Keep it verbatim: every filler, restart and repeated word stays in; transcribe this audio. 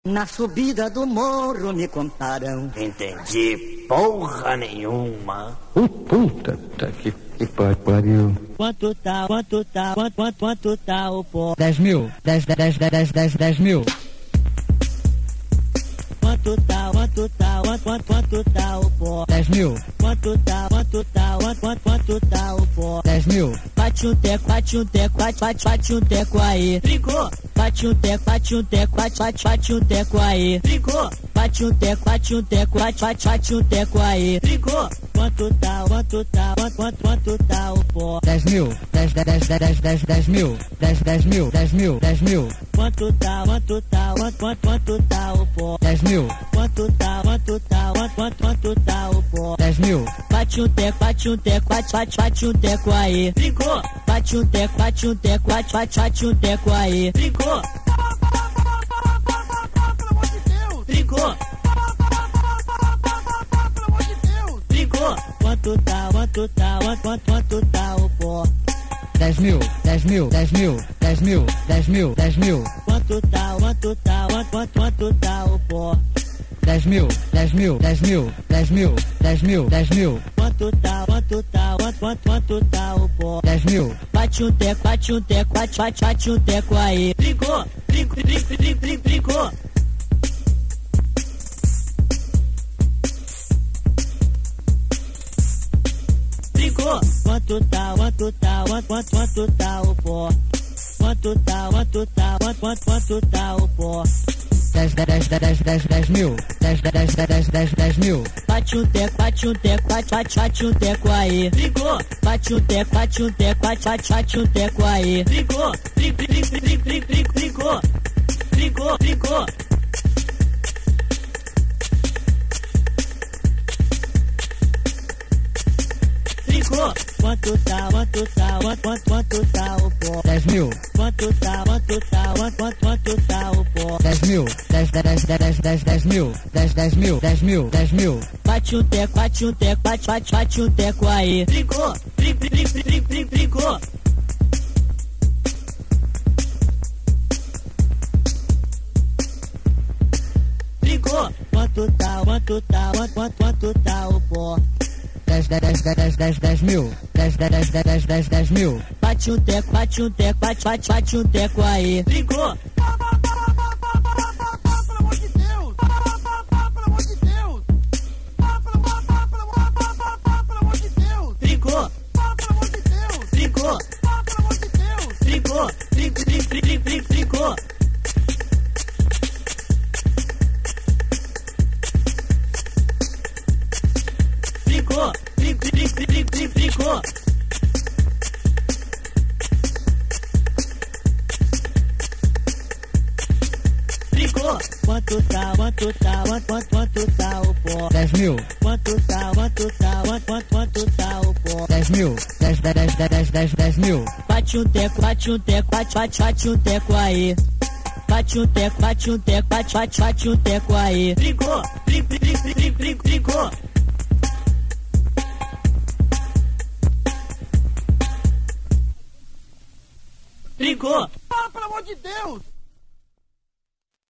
Na subida do morro me contaram. Entendi porra nenhuma. Uh, puta que, que pariu. Quanto tá, quanto tá, quanto, quanto, quanto tá o pó? Dez mil, dez, dez, dez, dez, dez, dez mil. Quanto tá, quanto tá, quanto, quanto, quanto tá o pó? Dez mil. Quanto tá, quanto tá, quanto, quanto, quanto tá o pó? Dez mil. Bate um teco, bate um teco, bate, bate, bate um teco aí. Brincou. Bate um teco, bate um teco, bate, bate, bate um teco aí. Brincou. Bate um teco, bate um teco, bate, bate, bate um teco aí. Brincou. Quanto tá, quanto tá, quanto, quanto, quanto tá o pó? Dez mil, dez, dez, dez, dez, dez, dez mil, dez, dez mil, dez mil, dez mil. Quanto tá, quanto tá, quanto, quanto, quanto tá o pó? Dez mil. Quanto tá, quanto tá, quanto, quanto, quanto tá o pó? Dez mil. Bate um teco, bate um teco, bate, bate, bate um teco aí. Brincou. Bate um teco, bate um teco, bate, bate, bate um teco aí. Brincou. Brincou. Brincou. Quanto tá, quanto tá, quanto, quanto, quanto tá o pó? Dez mil, dez mil, dez mil, dez mil, dez mil, dez mil. Quanto tá, quanto tá, quanto, quanto, quanto tá o pó? Dez mil, dez mil, dez mil, dez mil, dez mil, dez mil. Quanto tá, quanto tá, quanto, quanto, quanto tá o pó? Dez mil. Bate um teco, bate um teco, bate, bate, bate um teco aí. Brincou, brincou, brincou, brincou, brincou. Brincou. Quanto tá, quanto tá, quanto, quanto, quanto tá o pó? Quanto tá, quanto tá, quanto, quanto, quanto tá o pó? Dez, dez, dez, dez, dez, dez mil. Dez, dez, dez, dez, dez mil. Bate um teco, bate um teco, bate, bate, bate um teco aí. Brincou. Bate um teco, bate um teco, bate, bate, bate um teco aí. Brincou, brincou, brincou, brincou, brincou. Brincou, brincou. Brincou. Quanto tá, quanto tá, quanto, quanto, quanto tá o pó? Dez mil. Quanto tá, quanto tá, quanto, quanto, quanto tá o pó? Dez mil. Dez, dez, dez, dez, dez mil. Dez, dez mil, dez mil, dez mil. Bate um teco, bate um teco, bate, bate, bate um teco aí. Brincou, brincou, brincou, brincou, brincou. Brincou. Quanto tá, quanto tá, quanto, quanto, quanto tá o pó? Dez, dez, dez, dez, dez mil. Dez, dez, dez, dez, dez mil. Bate um teco, bate um teco, bate, bate, bate um teco aí. Brincou. Pelo amor de Deus! Pelo amor de Deus! Pelo amor de Deus! Brincou. Pelo amor de Deus! Brincou. Pelo amor de Deus! Brincou, brincou, brincou, brincou, brincou. Brincou, brincou, brincou, brincou, brincou. Brincou. Quanto tá, quanto tá, quanto, quanto, quanto tá o pó? Dez mil. Quanto tá, quanto tá, quanto, quanto, quanto tá o pó? Dez mil. Dez, dez, dez, dez, dez mil. Bate um teco, bate um teco, bate, bate, bate um teco aí. Bate um teco, bate um teco, bate, bate, bate um teco aí. Brincou, brincou, brincou, brincou, brincou. Brincou. Ah, pelo amor de Deus!